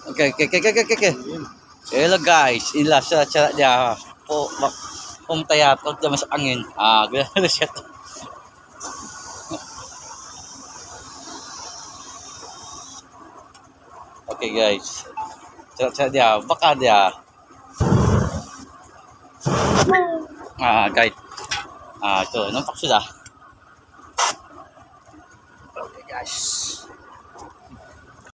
Okay. Hello guys, inilah cara dia. Tayar kalau dia masuk angin. Gila siya. Okay guys. Cara dia, baka dia. Guys. Ito, nampak sudah. Okay guys.